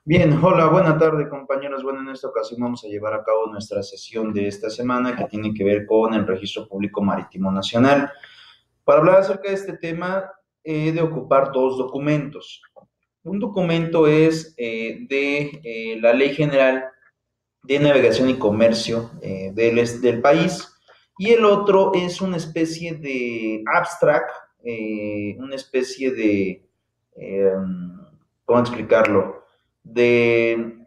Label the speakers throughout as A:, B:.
A: Bien, hola, buena tarde compañeros. Bueno, en esta ocasión vamos a llevar a cabo nuestra sesión de esta semana que tiene que ver con el Registro Público Marítimo Nacional. Para hablar acerca de este tema, he de ocupar dos documentos. Un documento es de la Ley General de Navegación y Comercio del país y el otro es una especie de abstract, una especie de, eh, ¿cómo explicarlo? De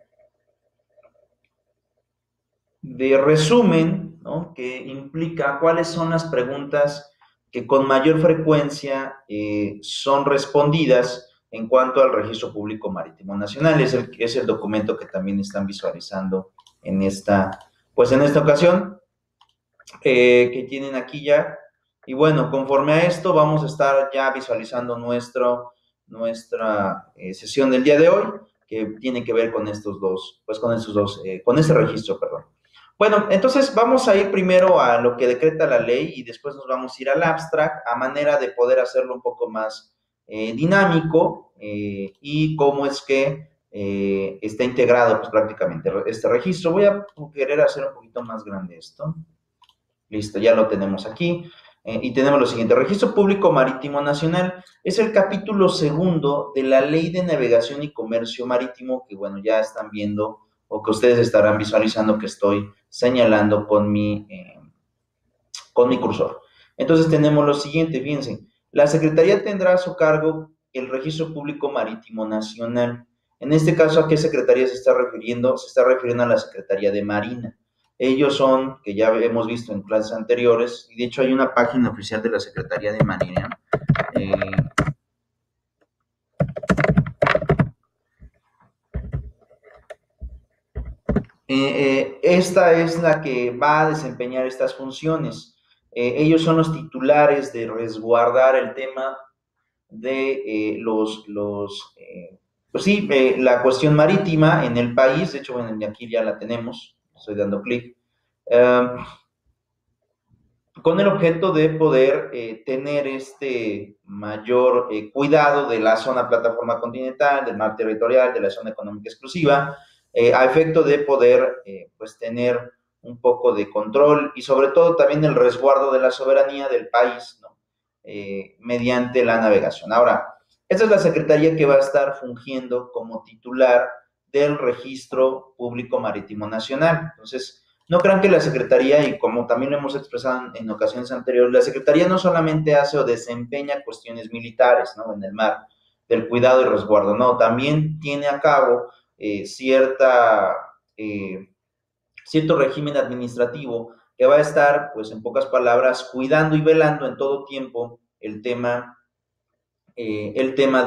A: resumen, ¿no? Que implica cuáles son las preguntas que con mayor frecuencia son respondidas en cuanto al Registro Público Marítimo Nacional. Es el documento que también están visualizando en esta ocasión, que tienen aquí ya. Y bueno, conforme a esto vamos a estar ya visualizando nuestra sesión del día de hoy, que tiene que ver con estos dos, con este registro, perdón. Bueno, entonces vamos a ir primero a lo que decreta la ley y después nos vamos a ir al abstract a manera de poder hacerlo un poco más dinámico, y cómo es que está integrado pues prácticamente este registro. Voy a querer hacer un poquito más grande esto. Listo, ya lo tenemos aquí. Y tenemos lo siguiente: Registro Público Marítimo Nacional es el capítulo segundo de la Ley de Navegación y Comercio Marítimo, que bueno, ya están viendo o que ustedes estarán visualizando que estoy señalando con mi cursor. Entonces tenemos lo siguiente, fíjense: la Secretaría tendrá a su cargo el Registro Público Marítimo Nacional. En este caso, ¿a qué secretaría se está refiriendo? Se está refiriendo a la Secretaría de Marina. Ellos son, que ya hemos visto en clases anteriores, y de hecho hay una página oficial de la Secretaría de Marina. Eh, Esta es la que va a desempeñar estas funciones. Ellos son los titulares de resguardar el tema de pues sí, la cuestión marítima en el país. De hecho, bueno, aquí ya la tenemos, estoy dando clic, con el objeto de poder tener este mayor cuidado de la zona plataforma continental, del mar territorial, de la zona económica exclusiva, a efecto de poder pues tener un poco de control y sobre todo también el resguardo de la soberanía del país, ¿no? Mediante la navegación. Ahora, esta es la secretaría que va a estar fungiendo como titular del Registro Público Marítimo Nacional. Entonces, no crean que la Secretaría, y como también lo hemos expresado en ocasiones anteriores, la Secretaría no solamente hace o desempeña cuestiones militares, ¿no? En el mar, del cuidado y resguardo, no, también tiene a cabo cierto régimen administrativo que va a estar, pues en pocas palabras, cuidando y velando en todo tiempo el tema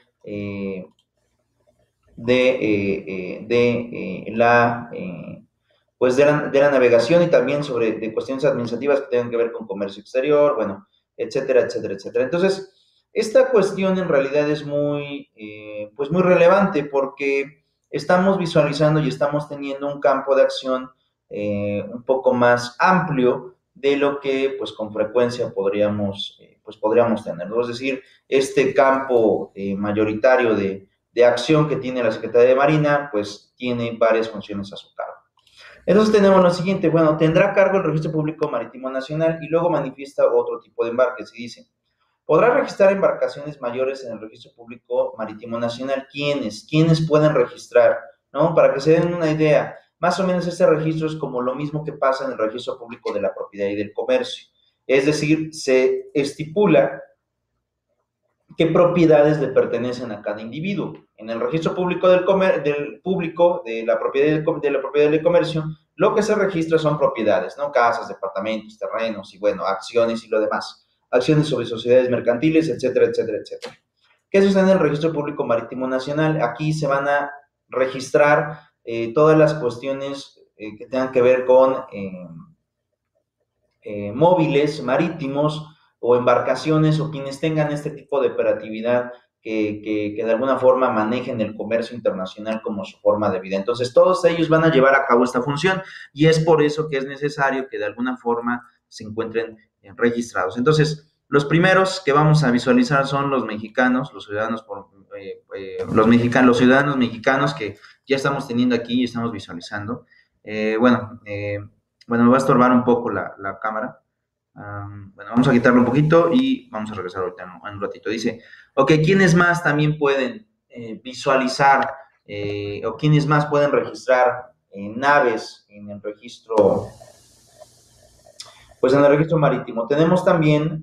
A: de la navegación, y también de cuestiones administrativas que tengan que ver con comercio exterior, bueno, etcétera, etcétera, etcétera. Entonces, esta cuestión en realidad es pues muy relevante porque estamos visualizando y estamos teniendo un campo de acción un poco más amplio de lo que pues con frecuencia podríamos tener. Es decir, este campo mayoritario de acción que tiene la Secretaría de Marina, pues tiene varias funciones a su cargo. Entonces tenemos lo siguiente: bueno, tendrá a cargo el Registro Público Marítimo Nacional, y luego manifiesta otro tipo de embarques y dice: podrá registrar embarcaciones mayores en el Registro Público Marítimo Nacional. ¿Quiénes pueden registrar? ¿No? Para que se den una idea, más o menos este registro es como lo mismo que pasa en el Registro Público de la Propiedad y del Comercio. Es decir, se estipula qué propiedades le pertenecen a cada individuo. En el registro público del público de la propiedad del comercio, lo que se registra son propiedades, ¿no? Casas, departamentos, terrenos y bueno, acciones y lo demás. Acciones sobre sociedades mercantiles, etcétera, etcétera, etcétera. ¿Qué sucede en el Registro Público Marítimo Nacional? Aquí se van a registrar todas las cuestiones que tengan que ver con móviles marítimos o embarcaciones o quienes tengan este tipo de operatividad que de alguna forma manejen el comercio internacional como su forma de vida. Entonces, todos ellos van a llevar a cabo esta función y es por eso que es necesario que de alguna forma se encuentren registrados. Entonces, los primeros que vamos a visualizar son los mexicanos, los ciudadanos los mexicanos, los ciudadanos mexicanos que ya estamos teniendo aquí y estamos visualizando. Bueno, me va a estorbar un poco la cámara. Bueno, vamos a quitarlo un poquito y vamos a regresar ahorita en un ratito. Dice, ok, ¿quiénes más también pueden visualizar o quiénes más pueden registrar naves en el registro, pues en el registro marítimo? Tenemos también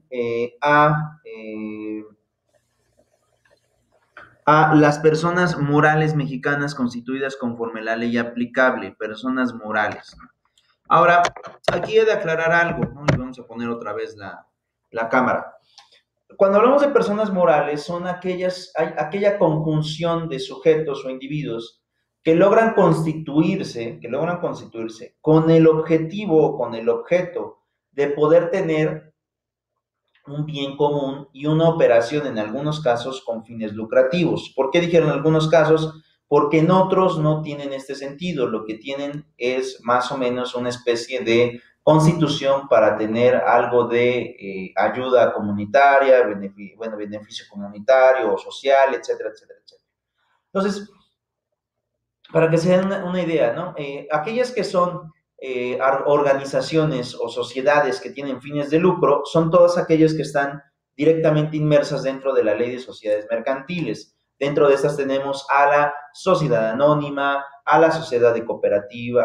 A: a las personas morales mexicanas constituidas conforme la ley aplicable, personas morales, ¿no? Ahora, aquí he de aclarar algo, ¿no? Y vamos a poner otra vez la cámara. Cuando hablamos de personas morales, son aquella conjunción de sujetos o individuos que logran constituirse con el objetivo, con el objeto de poder tener un bien común y una operación en algunos casos con fines lucrativos. ¿Por qué dijeron en algunos casos? Porque en otros no tienen este sentido. Lo que tienen es más o menos una especie de constitución para tener algo de ayuda comunitaria, beneficio comunitario o social, etcétera, etcétera, etcétera. Entonces, para que se den una idea, ¿no? Aquellas que son organizaciones o sociedades que tienen fines de lucro son todas aquellas que están directamente inmersas dentro de la ley de sociedades mercantiles. Dentro de estas tenemos a la sociedad anónima, a la sociedad cooperativa,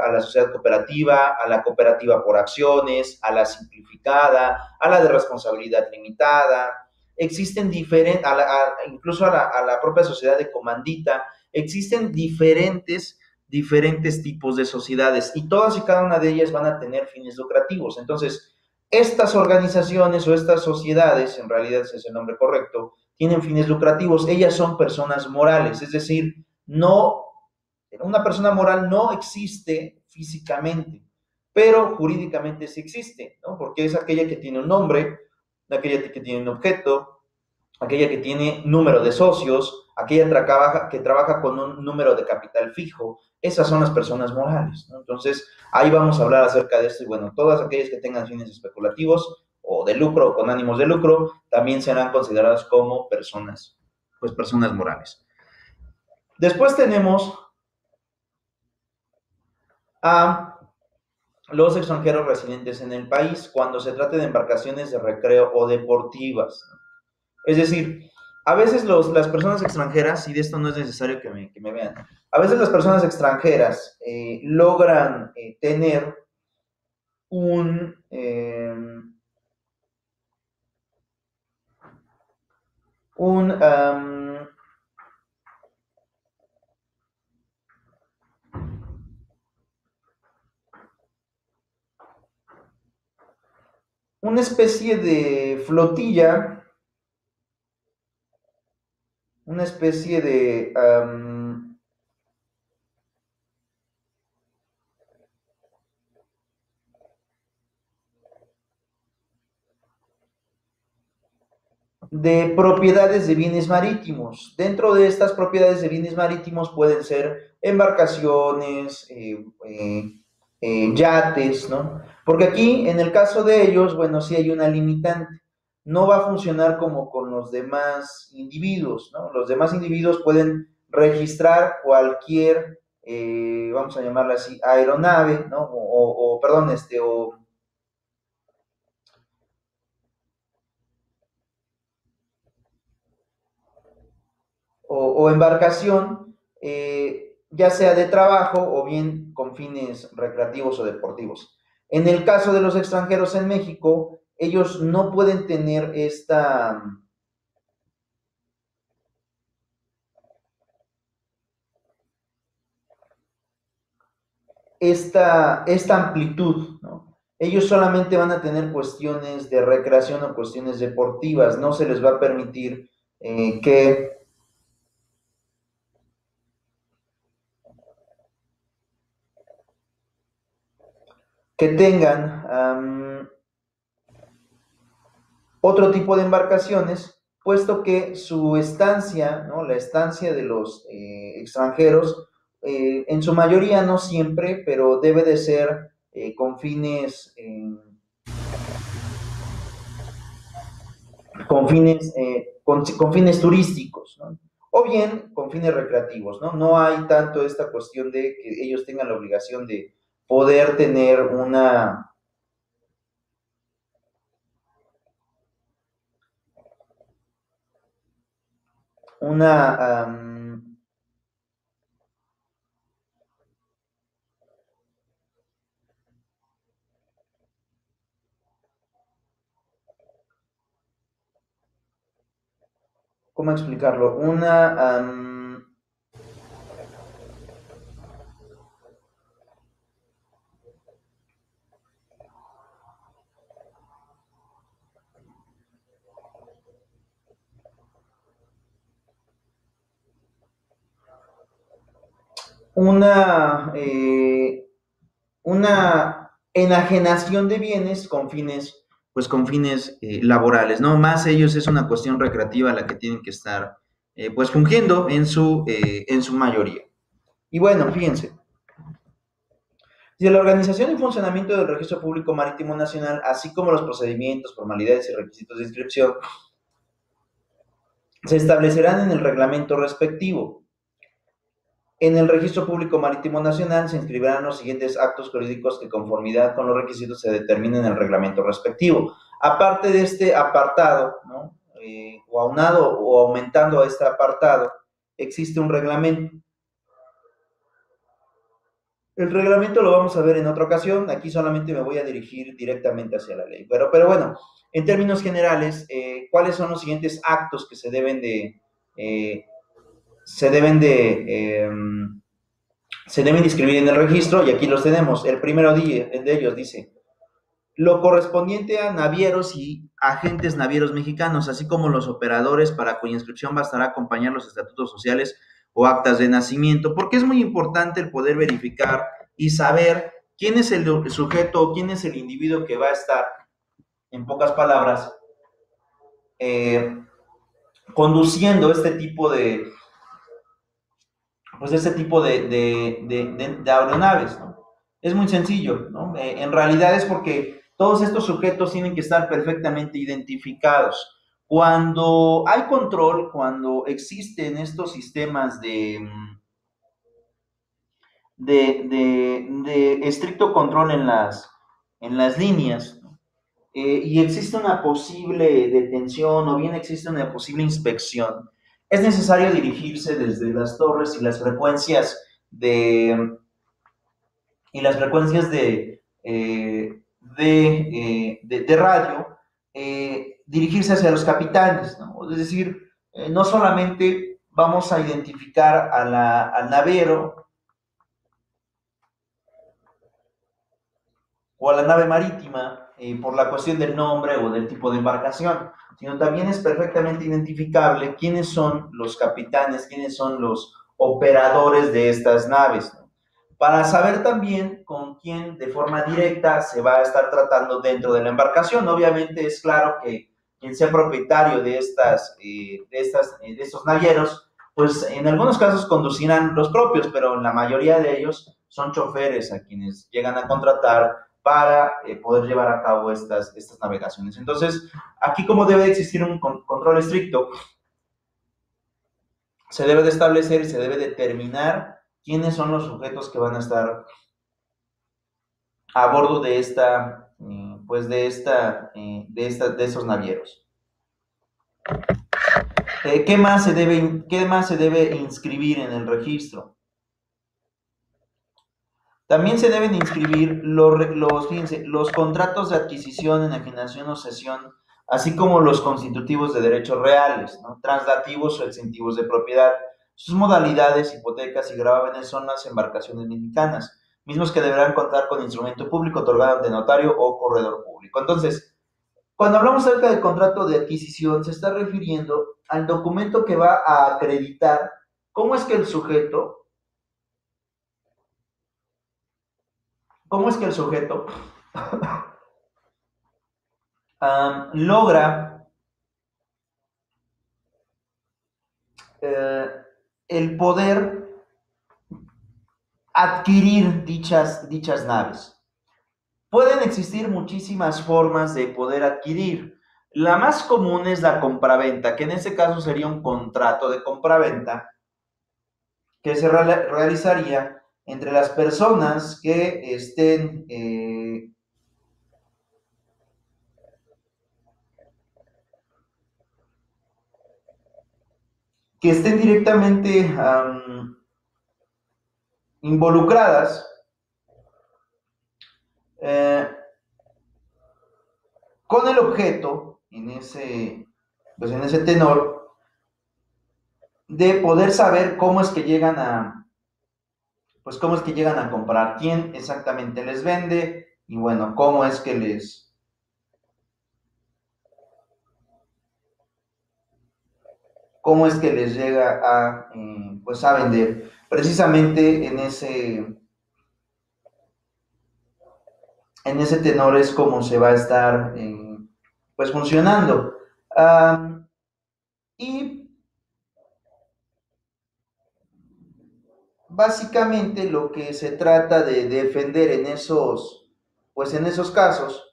A: a la cooperativa por acciones, a la simplificada, a la de responsabilidad limitada. Existen diferentes, incluso a la propia sociedad de comandita. Existen diferentes tipos de sociedades y todas y cada una de ellas van a tener fines lucrativos. Entonces, estas organizaciones o estas sociedades, en realidad ese es el nombre correcto, tienen fines lucrativos. Ellas son personas morales, es decir, una persona moral no existe físicamente, pero jurídicamente sí existe, ¿no? Porque es aquella que tiene un nombre, aquella que tiene un objeto, aquella que tiene número de socios, aquella que trabaja con un número de capital fijo. Esas son las personas morales, ¿no? Entonces, ahí vamos a hablar acerca de esto. Y bueno, todas aquellas que tengan fines especulativos o de lucro o con ánimos de lucro, también serán consideradas como personas, pues personas morales. Después tenemos a los extranjeros residentes en el país cuando se trate de embarcaciones de recreo o deportivas. Es decir, a veces las personas extranjeras, y de esto no es necesario que me vean, a veces las personas extranjeras logran tener una especie de flotilla, una especie de propiedades de bienes marítimos. Dentro de estas propiedades de bienes marítimos pueden ser embarcaciones, yates, ¿no? Porque aquí, en el caso de ellos, bueno, sí hay una limitante. No va a funcionar como con los demás individuos, ¿no? Los demás individuos pueden registrar cualquier, vamos a llamarla así, aeronave, ¿no? Perdón, o embarcación, ya sea de trabajo o bien con fines recreativos o deportivos. En el caso de los extranjeros en México, ellos no pueden tener esta amplitud, ¿no? Ellos solamente van a tener cuestiones de recreación o cuestiones deportivas, no se les va a permitir que tengan otro tipo de embarcaciones, puesto que su estancia, ¿no? La estancia de los extranjeros, en su mayoría, no siempre, pero debe de ser con fines turísticos, ¿no? o bien con fines recreativos, ¿no? No hay tanto esta cuestión de que ellos tengan la obligación de poder tener una, ¿cómo explicarlo? Una, una enajenación de bienes con fines, pues con fines laborales, ¿no? Más ellos es una cuestión recreativa la que tienen que estar, pues fungiendo en su mayoría. Y bueno, fíjense, si la organización y funcionamiento del Registro Público Marítimo Nacional, así como los procedimientos, formalidades y requisitos de inscripción, se establecerán en el reglamento respectivo. En el Registro Público Marítimo Nacional se inscribirán los siguientes actos jurídicos que, conformidad con los requisitos, se determinen en el reglamento respectivo. Aparte de este apartado, ¿no? O aunado o aumentando a este apartado, existe un reglamento. El reglamento lo vamos a ver en otra ocasión. Aquí solamente me voy a dirigir directamente hacia la ley. Pero bueno, en términos generales, ¿cuáles son los siguientes actos que eh, se deben de, eh, se deben inscribir en el registro? Y aquí los tenemos. El primero de ellos dice: lo correspondiente a navieros y agentes navieros mexicanos, así como los operadores para cuya inscripción bastará acompañar los estatutos sociales o actas de nacimiento, porque es muy importante el poder verificar y saber quién es el sujeto o quién es el individuo que va a estar, en pocas palabras, eh, conduciendo este tipo de aeronaves, ¿no? Es muy sencillo, ¿no? En realidad es porque todos estos sujetos tienen que estar perfectamente identificados. Cuando hay control, cuando existen estos sistemas de estricto control en las líneas, ¿no? Y existe una posible detención o bien existe una posible inspección, es necesario dirigirse desde las torres y las frecuencias de radio, dirigirse hacia los capitanes, ¿no? Es decir, no solamente vamos a identificar al navero o a la nave marítima por la cuestión del nombre o del tipo de embarcación, sino también es perfectamente identificable quiénes son los capitanes, quiénes son los operadores de estas naves, ¿no? Para saber también con quién de forma directa se va a estar tratando dentro de la embarcación. Obviamente es claro que quien sea propietario de estos navieros, pues en algunos casos conducirán los propios, pero en la mayoría de ellos son choferes a quienes llegan a contratar para poder llevar a cabo estas navegaciones. Entonces, aquí como debe existir un control estricto, se debe de establecer y se debe determinar quiénes son los sujetos que van a estar a bordo de de esos navieros. ¿Qué más se debe inscribir en el registro? También se deben inscribir fíjense, los contratos de adquisición, enajenación o cesión, así como los constitutivos de derechos reales, ¿no? Translativos o exentivos de propiedad. Sus modalidades, hipotecas y gravámenes son las embarcaciones mexicanas, mismos que deberán contar con instrumento público otorgado ante notario o corredor público. Entonces, cuando hablamos acerca del contrato de adquisición, se está refiriendo al documento que va a acreditar cómo es que el sujeto cómo es que el sujeto logra eh, el poder adquirir dichas naves. Pueden existir muchísimas formas de poder adquirir. La más común es la compraventa, que en este caso sería un contrato de compraventa que se realizaría entre las personas que estén directamente involucradas eh, con el objeto pues en ese tenor de poder saber cómo es que llegan pues cómo es que llegan a comprar, quién exactamente les vende y bueno, cómo es que les llega pues a vender. Precisamente en ese tenor es como se va a estar pues funcionando. Y básicamente lo que se trata de defender pues en esos casos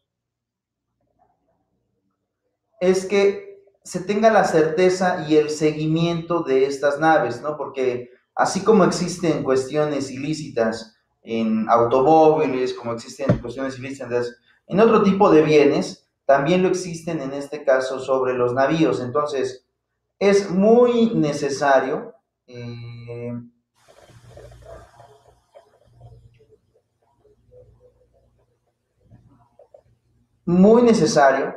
A: es que se tenga la certeza y el seguimiento de estas naves, ¿no? Porque así como existen cuestiones ilícitas en automóviles, como existen cuestiones ilícitas en otro tipo de bienes, también lo existen en este caso sobre los navíos. Entonces, es muy necesario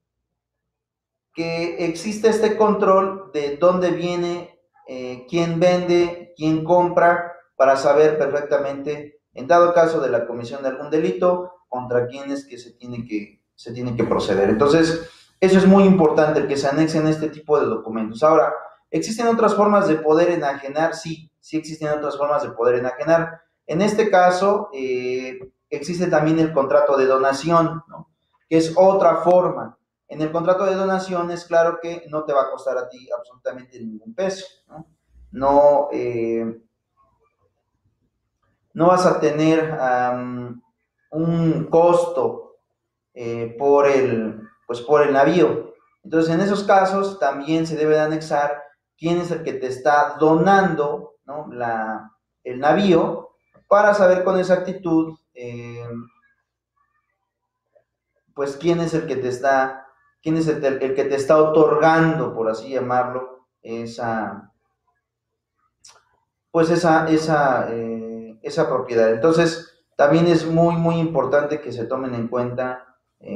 A: que existe este control de dónde viene, quién vende, quién compra, para saber perfectamente, en dado caso de la comisión de algún delito, contra quién es que se tiene que proceder. Entonces, eso es muy importante, el que se anexen este tipo de documentos. Ahora, ¿existen otras formas de poder enajenar? Sí, sí existen otras formas de poder enajenar. En este caso, existe también el contrato de donación, ¿no? Que es otra forma. En el contrato de donación es claro que no te va a costar a ti absolutamente ningún peso, ¿no? No, no vas a tener un costo pues por el navío. Entonces, en esos casos también se debe de anexar quién es el que te está donando, ¿no? El navío, para saber con exactitud pues quién es el que quién es el que te está otorgando, por así llamarlo, pues esa propiedad. Entonces, también es muy, muy importante que se tomen en cuenta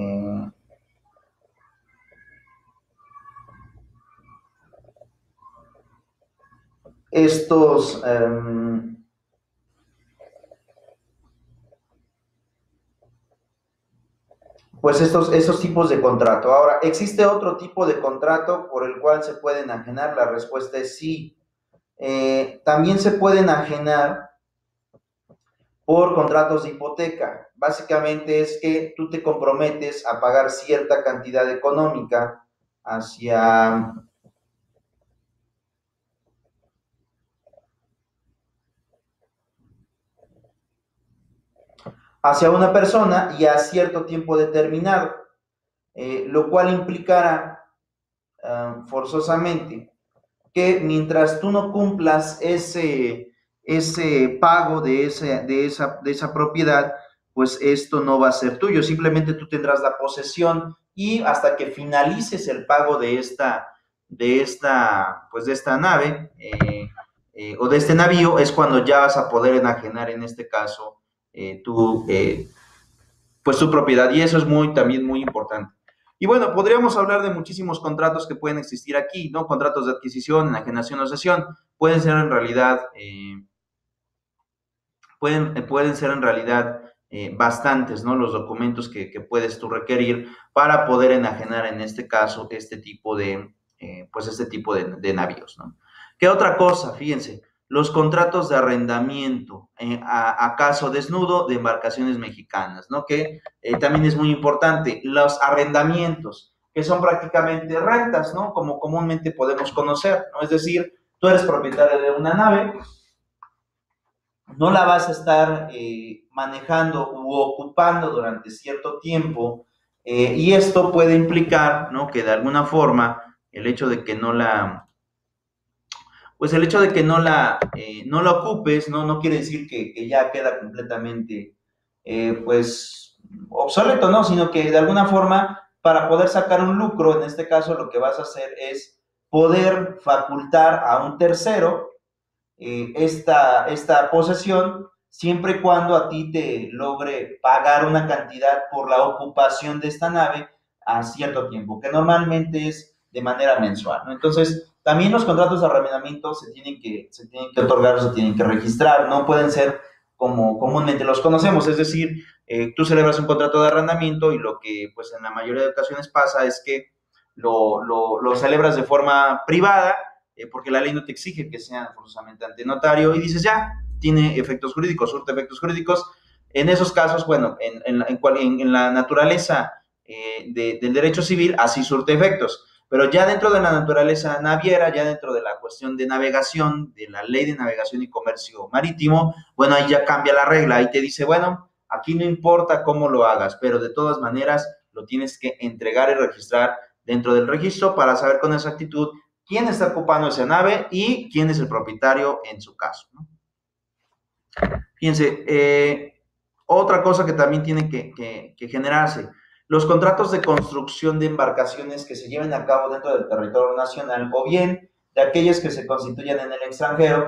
A: estos, pues estos tipos de contrato. Ahora, ¿existe otro tipo de contrato por el cual se pueden enajenar? La respuesta es sí. También se pueden enajenar por contratos de hipoteca. Básicamente es que tú te comprometes a pagar cierta cantidad económica hacia, hacia una persona y a cierto tiempo determinado, lo cual implicará forzosamente que mientras tú no cumplas ese pago de esa propiedad, pues esto no va a ser tuyo, simplemente tú tendrás la posesión y hasta que finalices el pago pues de esta nave o de este navío, es cuando ya vas a poder enajenar en este caso tu, pues tu propiedad, y eso es también muy importante. Y bueno, podríamos hablar de muchísimos contratos que pueden existir aquí, ¿no? Contratos de adquisición, enajenación o cesión, pueden ser en realidad, pueden ser en realidad bastantes, ¿no? Los documentos que puedes tú requerir para poder enajenar en este caso pues este tipo de navíos, ¿no? ¿Qué otra cosa? Fíjense, los contratos de arrendamiento a caso desnudo de embarcaciones mexicanas, ¿no? Que también es muy importante. Los arrendamientos, que son prácticamente rentas, ¿no? Como comúnmente podemos conocer, ¿no? Es decir, tú eres propietario de una nave, no la vas a estar manejando u ocupando durante cierto tiempo y esto puede implicar, ¿no?, que de alguna forma el hecho de que no la, pues el hecho de que no la ocupes, no quiere decir que ya queda completamente, pues, obsoleto, ¿no? Sino que de alguna forma, para poder sacar un lucro, en este caso lo que vas a hacer es poder facultar a un tercero esta posesión, siempre y cuando a ti te logre pagar una cantidad por la ocupación de esta nave a cierto tiempo, que normalmente es de manera mensual, ¿no? Entonces, también los contratos de arrendamiento se tienen que otorgar, se tienen que registrar, no pueden ser como comúnmente los conocemos, es decir, tú celebras un contrato de arrendamiento y lo que pues en la mayoría de ocasiones pasa es que lo celebras de forma privada, porque la ley no te exige que sea forzosamente ante notario, y dices ya, tiene efectos jurídicos, surte efectos jurídicos. En esos casos, bueno, en la naturaleza del derecho civil, así surte efectos. Pero ya dentro de la naturaleza naviera, ya dentro de la cuestión de navegación, de la ley de navegación y comercio marítimo, bueno, ahí ya cambia la regla, ahí te dice, bueno, aquí no importa cómo lo hagas, pero de todas maneras lo tienes que entregar y registrar dentro del registro para saber con exactitud quién está ocupando esa nave y quién es el propietario en su caso, ¿no? Fíjense, otra cosa que también tiene que generarse, los contratos de construcción de embarcaciones que se lleven a cabo dentro del territorio nacional o bien de aquellas que se constituyan en el extranjero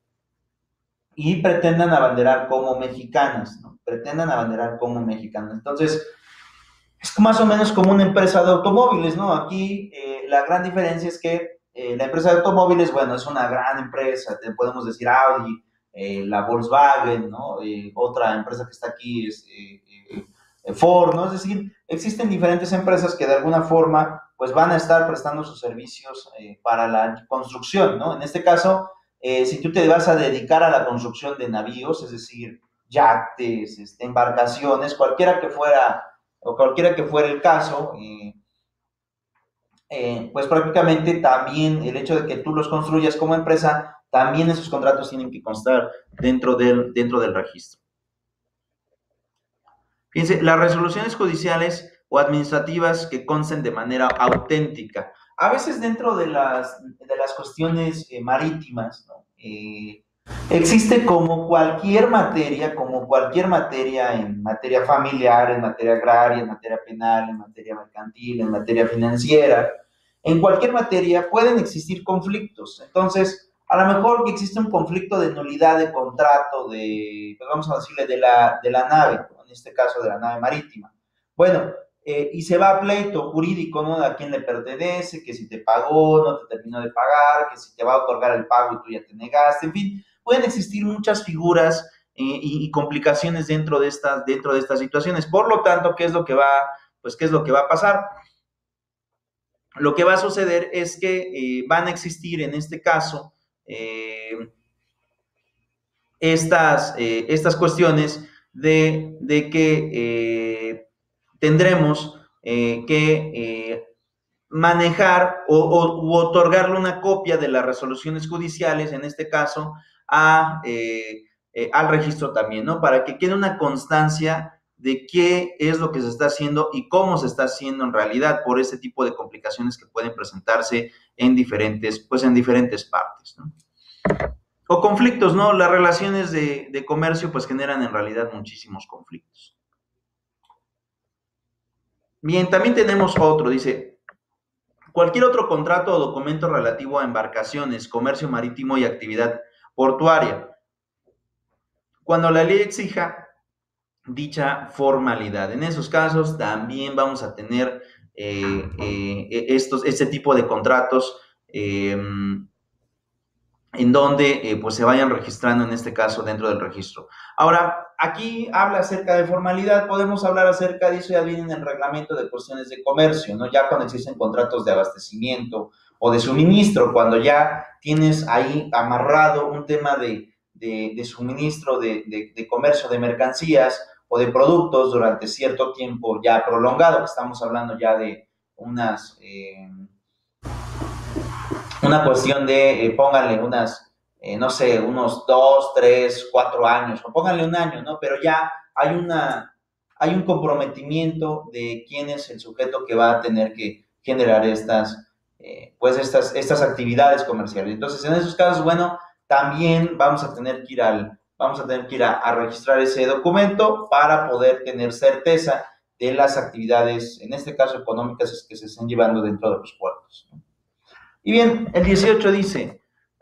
A: y pretendan abanderar como mexicanas, ¿no? Pretendan abanderar como mexicanas. Entonces, es más o menos como una empresa de automóviles, ¿no? Aquí la gran diferencia es que la empresa de automóviles, bueno, es una gran empresa, te podemos decir Audi, la Volkswagen, ¿no? Otra empresa que está aquí es Ford, ¿no? Es decir, existen diferentes empresas que de alguna forma pues van a estar prestando sus servicios para la construcción, ¿no? En este caso, si tú te vas a dedicar a la construcción de navíos, es decir, yates, embarcaciones, cualquiera que fuera el caso, pues prácticamente también el hecho de que tú los construyas como empresa, también esos contratos tienen que constar dentro del registro. Fíjense, las resoluciones judiciales o administrativas que consten de manera auténtica. A veces dentro de las cuestiones marítimas, ¿no? Existe como cualquier materia en materia familiar, en materia agraria, en materia penal, en materia mercantil, en materia financiera, en cualquier materia pueden existir conflictos. Entonces, a lo mejor que existe un conflicto de nulidad de contrato pues vamos a decirle, de la nave, ¿no? En este caso de la nave marítima. Bueno, y se va a pleito jurídico, ¿no? A quién le pertenece, que si te pagó, no te terminó de pagar, que si te va a otorgar el pago y tú ya te negaste, en fin, pueden existir muchas figuras y complicaciones dentro de estas situaciones. Por lo tanto, ¿qué es lo que va a pasar? Lo que va a suceder es que van a existir en este caso estas cuestiones de que tendremos que manejar u otorgarle una copia de las resoluciones judiciales, en este caso, al registro también, ¿no? Para que quede una constancia de qué es lo que se está haciendo y cómo se está haciendo en realidad por este tipo de complicaciones que pueden presentarse en diferentes partes, ¿no? O conflictos, ¿no? Las relaciones de comercio pues generan en realidad muchísimos conflictos. Bien, también tenemos otro, dice, cualquier otro contrato o documento relativo a embarcaciones, comercio marítimo y actividad portuaria, cuando la ley exija dicha formalidad. En esos casos también vamos a tener este tipo de contratos en donde pues se vayan registrando, en este caso, dentro del registro. Ahora, aquí habla acerca de formalidad, podemos hablar acerca de eso, ya viene en el reglamento de cuestiones de comercio, ¿no? Ya cuando existen contratos de abastecimiento o de suministro, cuando ya tienes ahí amarrado un tema de suministro, de comercio de mercancías o de productos durante cierto tiempo ya prolongado, estamos hablando ya de una cuestión de, pónganle no sé, unos 2, 3, 4 años, o pónganle un año, ¿no? Pero ya hay hay un comprometimiento de quién es el sujeto que va a tener que generar estas actividades comerciales. Entonces, en esos casos, bueno, también vamos a tener que ir a registrar ese documento para poder tener certeza de las actividades, en este caso económicas, que se están llevando dentro de los puertos. Y bien, el 18 dice,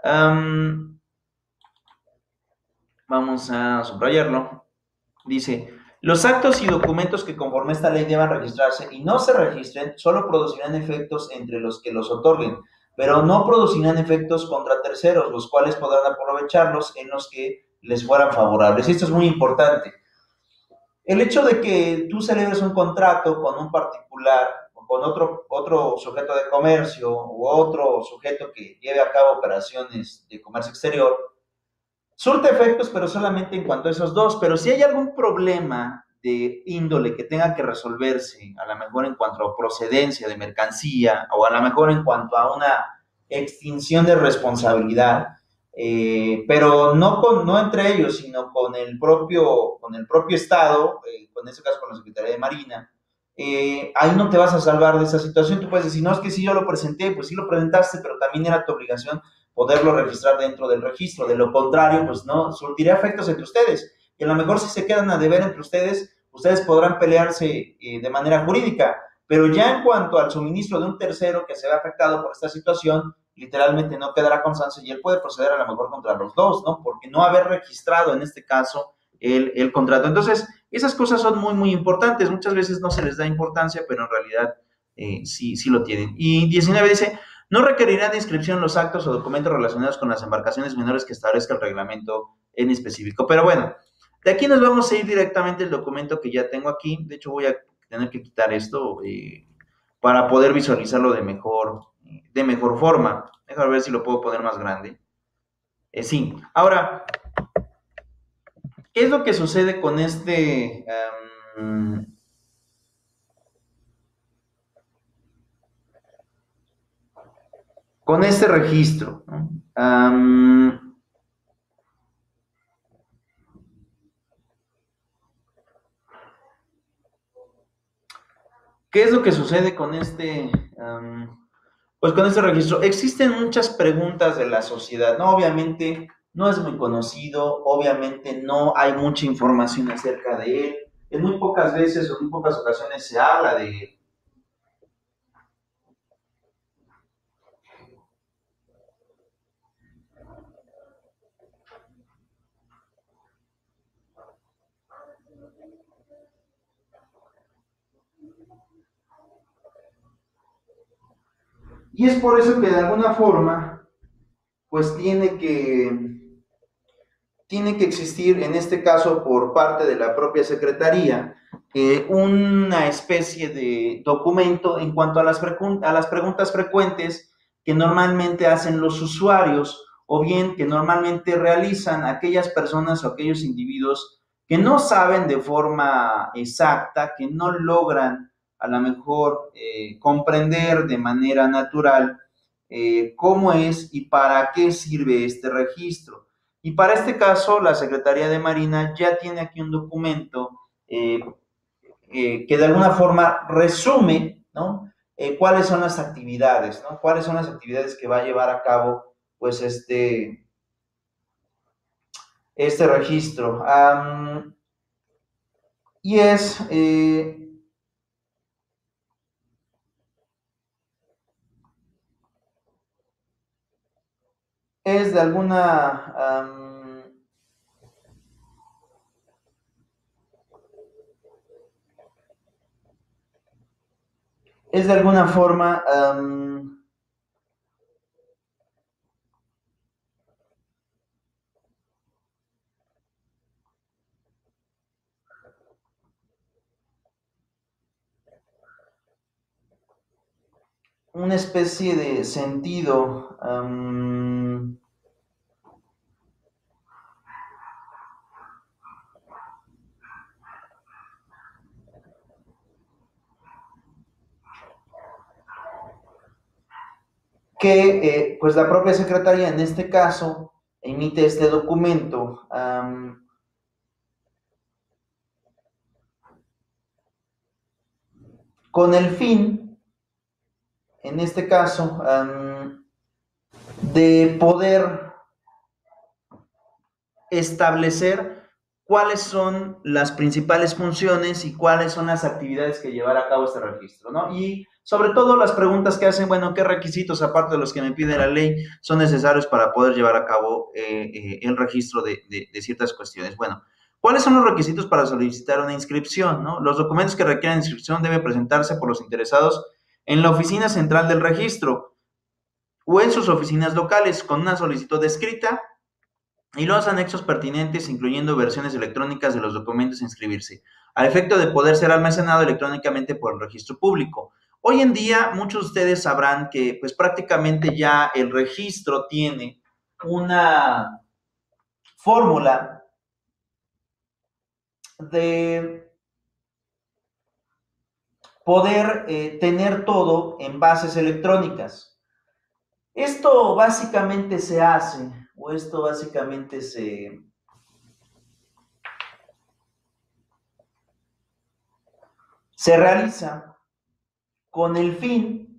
A: vamos a subrayarlo, dice, los actos y documentos que conforme esta ley deban registrarse y no se registren, solo producirán efectos entre los que los otorguen, pero no producirán efectos contra terceros, los cuales podrán aprovecharlos en los que les fueran favorables. Y esto es muy importante. El hecho de que tú celebres un contrato con un particular, o con otro sujeto de comercio u otro sujeto que lleve a cabo operaciones de comercio exterior, surte efectos, pero solamente en cuanto a esos dos. Pero si hay algún problema de índole que tenga que resolverse, a lo mejor en cuanto a procedencia de mercancía, o a lo mejor en cuanto a una extinción de responsabilidad, pero no entre ellos, sino con el propio Estado, en este caso con la Secretaría de Marina, ahí no te vas a salvar de esa situación. Tú puedes decir, no, es que sí yo lo presenté, pues sí lo presentaste, pero también era tu obligación poderlo registrar dentro del registro. De lo contrario, pues no, surtirá efectos entre ustedes. Y a lo mejor si se quedan a deber entre ustedes podrán pelearse de manera jurídica. Pero ya en cuanto al suministro de un tercero que se ve afectado por esta situación, literalmente no quedará constancia y él puede proceder a lo mejor contra los dos, ¿no? Porque no haber registrado en este caso el contrato. Entonces, esas cosas son muy, muy importantes. Muchas veces no se les da importancia, pero en realidad sí lo tienen. Y 19 dice, no requerirán de inscripción los actos o documentos relacionados con las embarcaciones menores que establezca el reglamento en específico. Pero bueno, de aquí nos vamos a ir directamente al documento que ya tengo aquí. De hecho, voy a tener que quitar esto para poder visualizarlo de mejor forma. Déjame ver si lo puedo poner más grande. Sí, ahora, ¿qué es lo que sucede con este registro? ¿No? ¿Qué es lo que sucede con pues con este registro? Existen muchas preguntas de la sociedad, ¿no? Obviamente no es muy conocido, obviamente no hay mucha información acerca de él, en muy pocas veces o en muy pocas ocasiones se habla de él. Y es por eso que de alguna forma, pues tiene que existir, en este caso por parte de la propia Secretaría, una especie de documento en cuanto a las preguntas frecuentes que normalmente hacen los usuarios o bien que normalmente realizan aquellas personas o aquellos individuos que no saben de forma exacta, que no logran a lo mejor comprender de manera natural cómo es y para qué sirve este registro. Y para este caso, la Secretaría de Marina ya tiene aquí un documento que de alguna forma resume, ¿no? Cuáles son las actividades, ¿no? Cuáles son las actividades que va a llevar a cabo, pues, este registro. Y es de alguna... es de alguna forma una especie de sentido que pues la propia Secretaría en este caso emite este documento con el fin, en este caso, de poder establecer cuáles son las principales funciones y cuáles son las actividades que llevará a cabo este registro, ¿no? Y sobre todo las preguntas que hacen, bueno, ¿qué requisitos, aparte de los que me pide la ley, son necesarios para poder llevar a cabo el registro de ciertas cuestiones? Bueno, ¿cuáles son los requisitos para solicitar una inscripción, ¿no? Los documentos que requieren inscripción deben presentarse por los interesados en la oficina central del registro o en sus oficinas locales con una solicitud escrita y los anexos pertinentes, incluyendo versiones electrónicas de los documentos a inscribirse, a efecto de poder ser almacenado electrónicamente por el registro público. Hoy en día, muchos de ustedes sabrán que pues prácticamente ya el registro tiene una fórmula de poder tener todo en bases electrónicas. Esto básicamente se hace, o esto básicamente se realiza con el fin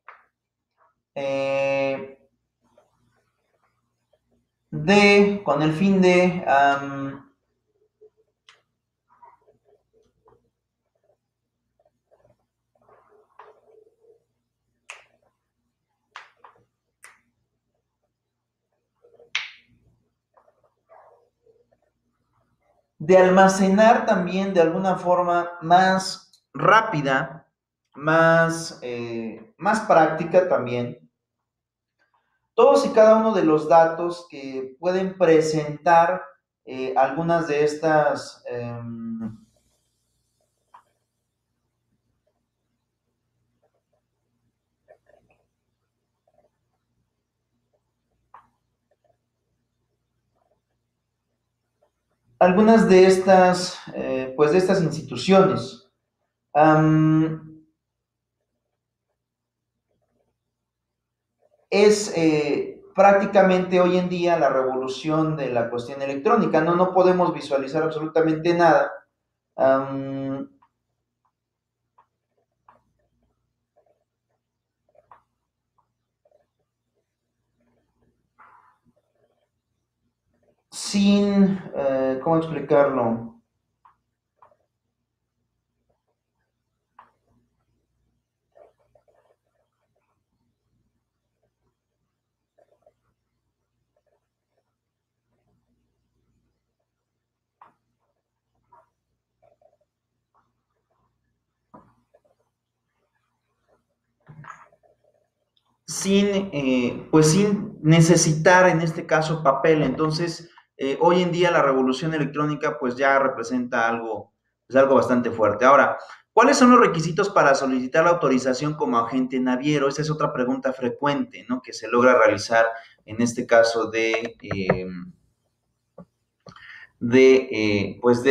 A: de almacenar también de alguna forma más rápida, más práctica también, todos y cada uno de los datos que pueden presentar algunas de estas pues de estas instituciones. Es prácticamente hoy en día la revolución de la cuestión electrónica, no podemos visualizar absolutamente nada. Sin, ¿cómo explicarlo? Pues sin necesitar en este caso papel. Entonces, hoy en día la revolución electrónica pues ya representa algo, pues algo bastante fuerte. Ahora, ¿cuáles son los requisitos para solicitar la autorización como agente naviero? Esa es otra pregunta frecuente, ¿no? Que se logra realizar en este caso pues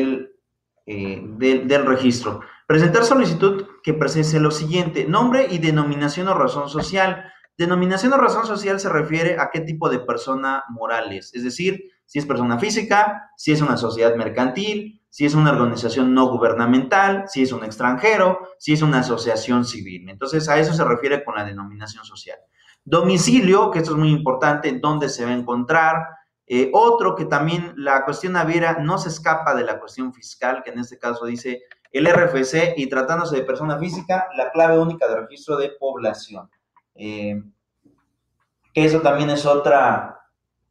A: del registro. Presentar solicitud que presente lo siguiente: nombre y denominación o razón social. Denominación o razón social se refiere a qué tipo de persona moral es decir, si es persona física, si es una sociedad mercantil, si es una organización no gubernamental, si es un extranjero, si es una asociación civil. Entonces, a eso se refiere con la denominación social. Domicilio, que esto es muy importante, dónde se va a encontrar. Otro que también la cuestión naviera no se escapa de la cuestión fiscal, que en este caso dice el RFC, y tratándose de persona física, la clave única de registro de población. Que eso también es otra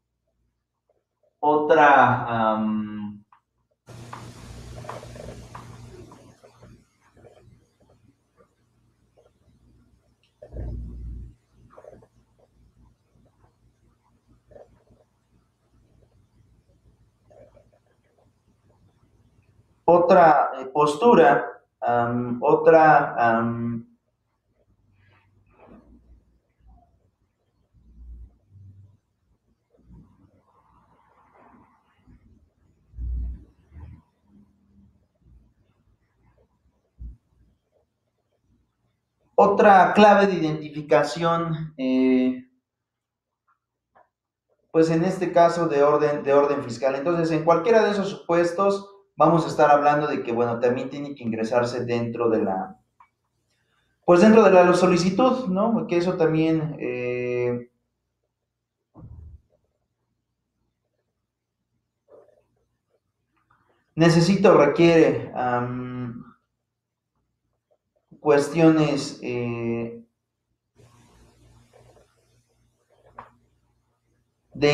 A: postura, otra clave de identificación, pues en este caso de orden fiscal. Entonces, en cualquiera de esos supuestos, vamos a estar hablando de que, bueno, también tiene que ingresarse dentro de la pues dentro de la solicitud, ¿no? Que eso también necesita o requiere cuestiones de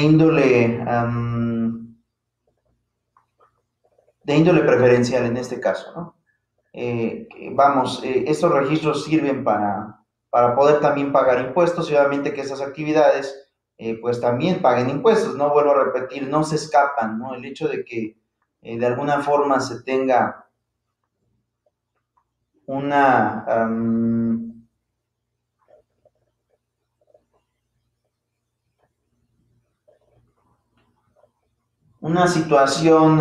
A: índole preferencial en este caso, ¿no? Vamos, estos registros sirven para poder también pagar impuestos y obviamente que esas actividades pues también paguen impuestos, ¿no? Vuelvo a repetir, no se escapan, ¿no? El hecho de que de alguna forma se tenga una, una situación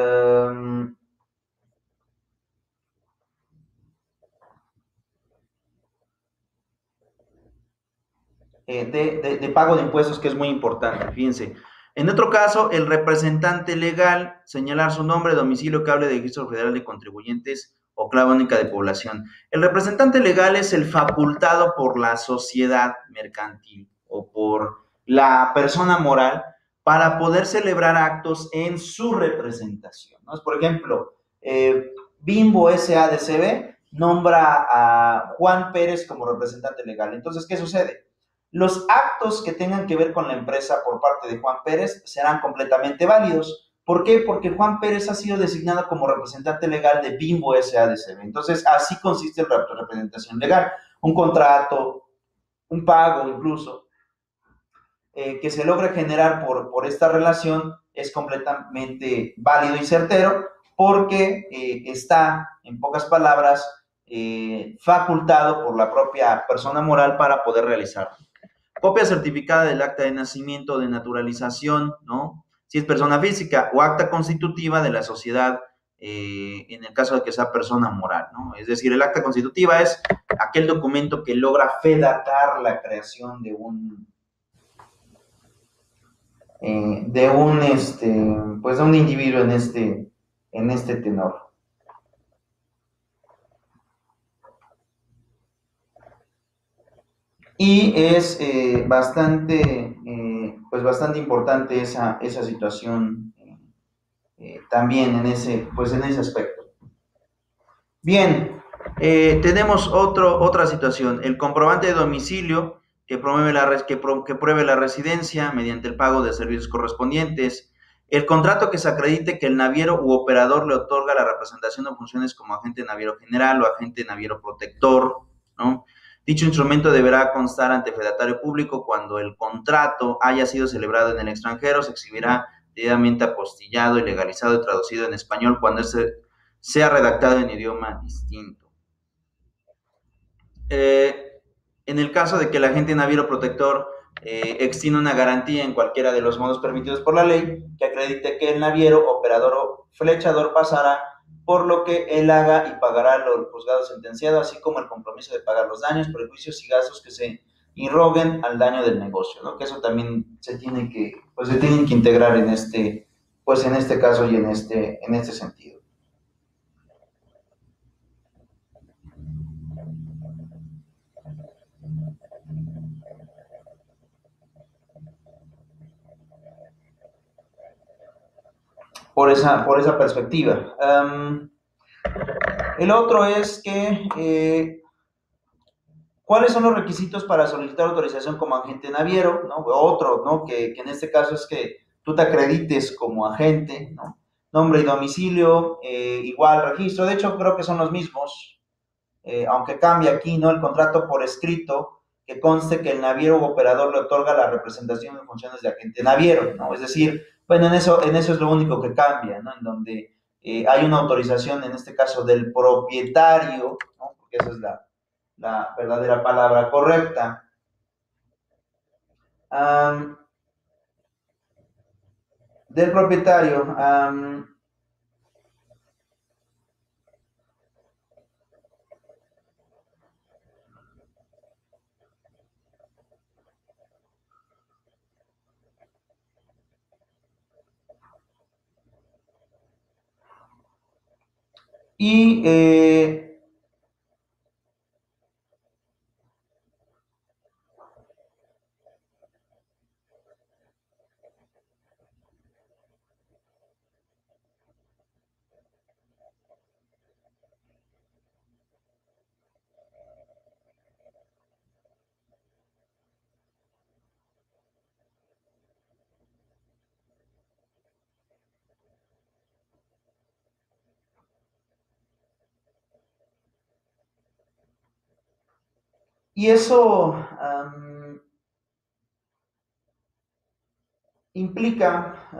A: de pago de impuestos que es muy importante, fíjense. En otro caso, el representante legal señalar su nombre, domicilio, cable de registro federal de contribuyentes o clave única de población. El representante legal es el facultado por la sociedad mercantil o por la persona moral para poder celebrar actos en su representación, ¿no? Por ejemplo, Bimbo SADCB nombra a Juan Pérez como representante legal. Entonces, ¿qué sucede? Los actos que tengan que ver con la empresa por parte de Juan Pérez serán completamente válidos. ¿Por qué? Porque Juan Pérez ha sido designado como representante legal de Bimbo SADCB. Entonces, así consiste la representación legal. Un contrato, un pago incluso, que se logre generar por esta relación es completamente válido y certero porque está, en pocas palabras, facultado por la propia persona moral para poder realizarlo. Copia certificada del acta de nacimiento o de naturalización, ¿no? Si es persona física, o acta constitutiva de la sociedad, en el caso de que sea persona moral, ¿no? Es decir, el acta constitutiva es aquel documento que logra fedatar la creación pues de un individuo en este tenor. Y es pues bastante importante esa situación también pues en ese aspecto. Bien, tenemos otra situación, el comprobante de domicilio que pruebe la residencia mediante el pago de servicios correspondientes, el contrato que se acredite que el naviero u operador le otorga la representación o funciones como agente naviero general o agente naviero protector, ¿no? Dicho instrumento deberá constar ante fedatario público cuando el contrato haya sido celebrado en el extranjero, se exhibirá debidamente apostillado y legalizado y traducido en español cuando sea redactado en idioma distinto. En el caso de que el agente naviero protector extienda una garantía en cualquiera de los modos permitidos por la ley, que acredite que el naviero, operador o flechador pasará por lo que él haga y pagará el juzgado sentenciado, así como el compromiso de pagar los daños, perjuicios y gastos que se irroguen al daño del negocio, ¿no? Que eso también se tienen que integrar pues en este caso y en este sentido. Por esa perspectiva. El otro es que, ¿cuáles son los requisitos para solicitar autorización como agente naviero? ¿No? Otro, ¿no? Que en este caso es que tú te acredites como agente, ¿no? Nombre y domicilio, igual registro, de hecho creo que son los mismos, aunque cambia aquí, ¿no? El contrato por escrito, que conste que el naviero u operador le otorga la representación en funciones de agente naviero, ¿no? Es decir, bueno, en eso es lo único que cambia, ¿no? En donde hay una autorización, en este caso, del propietario, ¿no? Porque esa es la verdadera palabra correcta. Um, del propietario. Y Y eso implica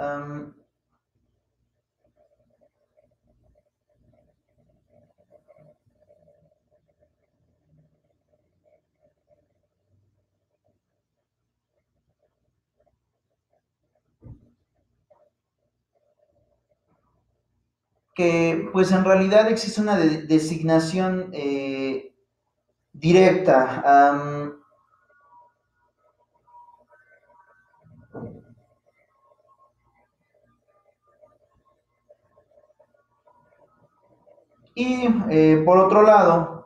A: que pues en realidad existe una designación directa. Y por otro lado,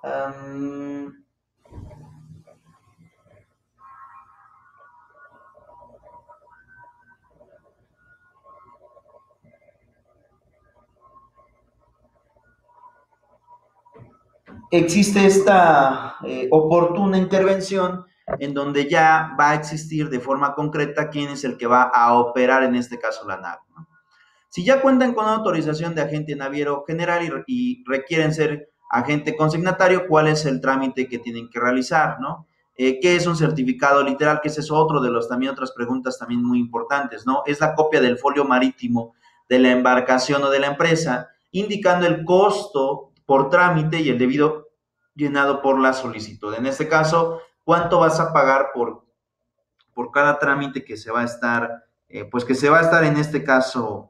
A: existe esta oportuna intervención en donde ya va a existir de forma concreta quién es el que va a operar en este caso la nave, ¿no? Si ya cuentan con autorización de agente naviero general y requieren ser agente consignatario, ¿cuál es el trámite que tienen que realizar, no? ¿Qué es un certificado literal? Que ese es otro de los también otras preguntas también muy importantes, ¿no? Es la copia del folio marítimo de la embarcación o de la empresa, indicando el costo por trámite y el debido llenado por la solicitud. En este caso, ¿cuánto vas a pagar por cada trámite que se va a estar, pues que se va a estar en este caso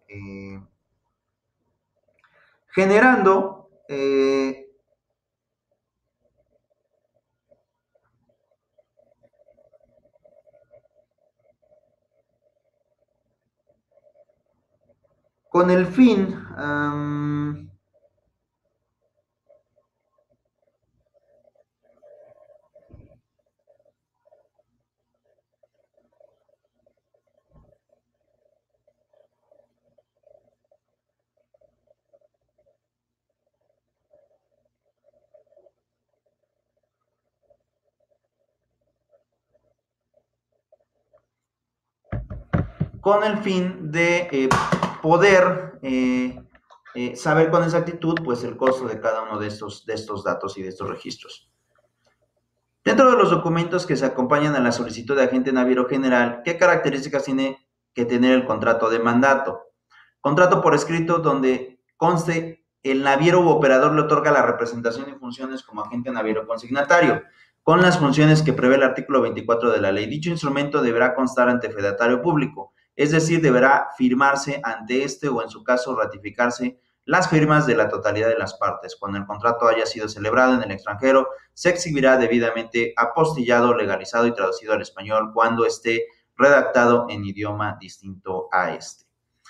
A: generando con el fin, con el fin de poder saber con exactitud pues el costo de cada uno de estos datos y de estos registros. Dentro de los documentos que se acompañan a la solicitud de agente naviero general, ¿qué características tiene que tener el contrato de mandato? Contrato por escrito donde conste el naviero u operador le otorga la representación y funciones como agente naviero consignatario, con las funciones que prevé el artículo 24 de la ley. Dicho instrumento deberá constar ante fedatario público, es decir, deberá firmarse ante este o en su caso ratificarse las firmas de la totalidad de las partes. Cuando el contrato haya sido celebrado en el extranjero, se exhibirá debidamente apostillado, legalizado y traducido al español cuando esté redactado en idioma distinto a este.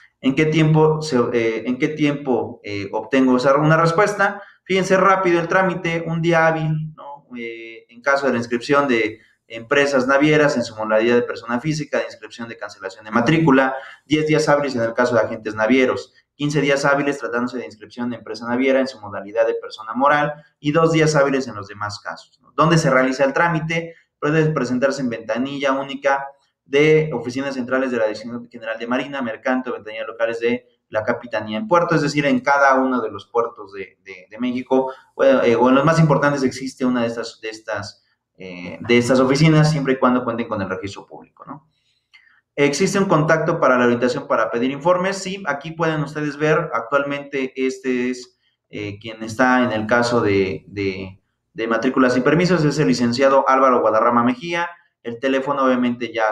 A: ¿En qué tiempo obtengo una respuesta? Fíjense rápido el trámite, un día hábil, ¿no? En caso de la inscripción de empresas navieras en su modalidad de persona física, de inscripción de cancelación de matrícula, 10 días hábiles en el caso de agentes navieros, 15 días hábiles tratándose de inscripción de empresa naviera en su modalidad de persona moral y 2 días hábiles en los demás casos, ¿no? ¿Dónde se realiza el trámite? Puede presentarse en ventanilla única de oficinas centrales de la Dirección General de Marina, Mercante o ventanillas locales de la Capitanía en Puerto, es decir, en cada uno de los puertos de México o en los más importantes existe una de estas oficinas, siempre y cuando cuenten con el registro público, ¿no? ¿Existe un contacto para la orientación para pedir informes? Sí, aquí pueden ustedes ver, actualmente este es quien está en el caso de matrículas y permisos, es el licenciado Álvaro Guadarrama Mejía. El teléfono obviamente ya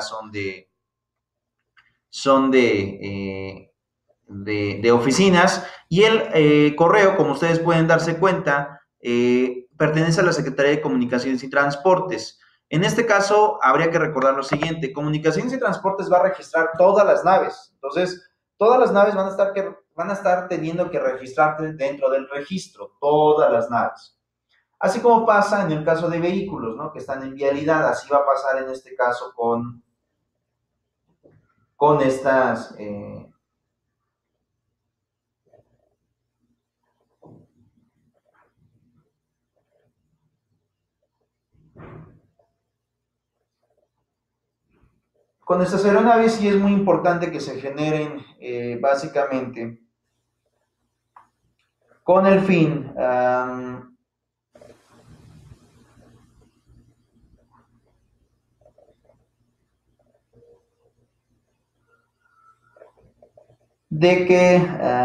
A: son de oficinas y el correo, como ustedes pueden darse cuenta, pertenece a la Secretaría de Comunicaciones y Transportes. En este caso, habría que recordar lo siguiente: Comunicaciones y Transportes va a registrar todas las naves. Entonces, todas las naves van a estar teniendo que registrarse dentro del registro, todas las naves. Así como pasa en el caso de vehículos, ¿no? Que están en vialidad, así va a pasar en este caso con estas con estas aeronaves. Sí es muy importante que se generen básicamente con el fin de que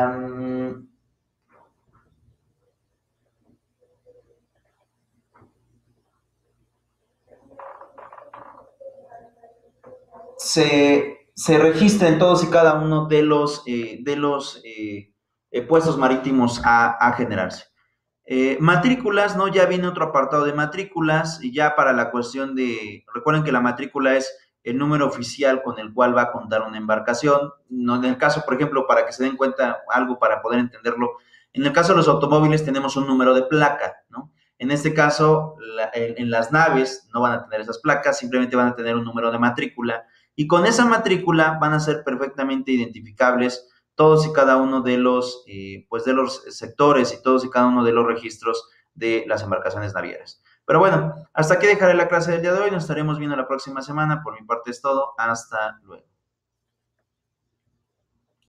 A: se registren todos y cada uno de los puestos marítimos a generarse. Matrículas, ¿no? Ya viene otro apartado de matrículas y ya para la cuestión de, recuerden que la matrícula es el número oficial con el cual va a contar una embarcación. No, en el caso, por ejemplo, para que se den cuenta algo para poder entenderlo, en el caso de los automóviles tenemos un número de placa, ¿no? En este caso, en las naves no van a tener esas placas, simplemente van a tener un número de matrícula y con esa matrícula van a ser perfectamente identificables todos y cada uno pues de los sectores y todos y cada uno de los registros de las embarcaciones navieras. Pero bueno, hasta aquí dejaré la clase del día de hoy. Nos estaremos viendo la próxima semana. Por mi parte es todo. Hasta luego.